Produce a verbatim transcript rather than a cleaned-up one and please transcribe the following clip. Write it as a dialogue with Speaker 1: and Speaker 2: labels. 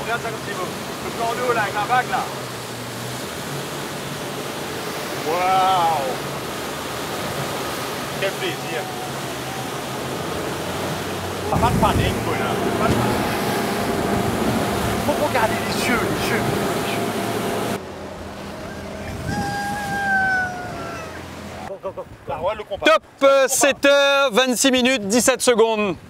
Speaker 1: regarde ça comme tu veux. Le plan d'eau là, avec la vague là. Waouh! Quel plaisir! Pas de panique, quoi, là. Pas de panique. Faut regarder les yeux, les yeux. Go, go, go. Là, ouais, le compas.
Speaker 2: Top sept heures vingt-six minutes dix-sept secondes.